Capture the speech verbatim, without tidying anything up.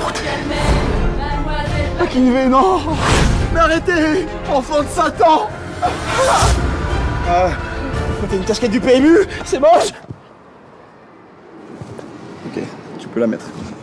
Ah, Kinvé, non. Mais arrêtez, enfant de Satan. Ah, t'as une casquette du P M U, c'est moche. Ok, tu peux la mettre.